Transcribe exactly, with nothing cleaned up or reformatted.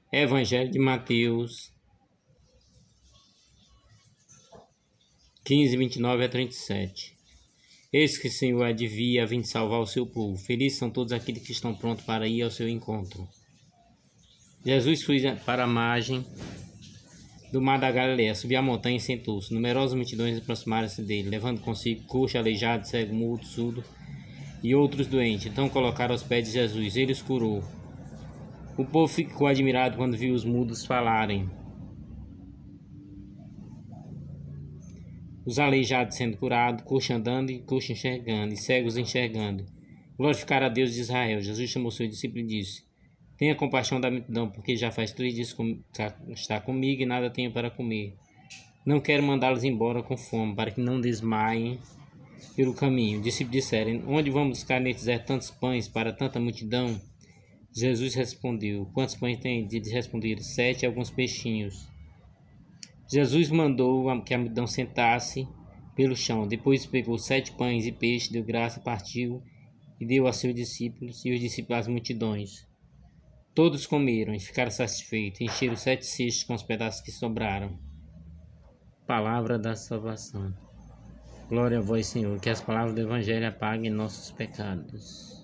Evangelho de Mateus quinze, vinte e nove a trinta e sete. Eis que o Senhor advia a vir salvar o seu povo. Felizes são todos aqueles que estão prontos para ir ao seu encontro. Jesus foi para a margem do mar da Galileia, subiu a montanha e sentou-se. Numerosas multidões aproximaram-se dele, levando consigo coxo, aleijado, cego, mudo, surdo e outros doentes. Então colocaram aos pés de Jesus, ele os curou. O povo ficou admirado quando viu os mudos falarem, os aleijados sendo curados, coxo andando e coxo enxergando, e cegos enxergando. Glorificar a Deus de Israel. Jesus chamou seus discípulos e disse: Tenha compaixão da multidão, porque já faz três dias que está comigo e nada tenho para comer. Não quero mandá-los embora com fome, para que não desmaiem pelo caminho. Os discípulos disseram: Onde vamos buscar nesse deserto tantos pães para tanta multidão? Jesus respondeu: Quantos pães tem? Eles responderam: Sete e alguns peixinhos. Jesus mandou que a multidão sentasse pelo chão. Depois pegou sete pães e peixes, deu graça, partiu e deu a seus discípulos e os discípulos às multidões. Todos comeram e ficaram satisfeitos, encheram sete cestos com os pedaços que sobraram. Palavra da salvação. Glória a vós, Senhor, que as palavras do Evangelho apaguem nossos pecados.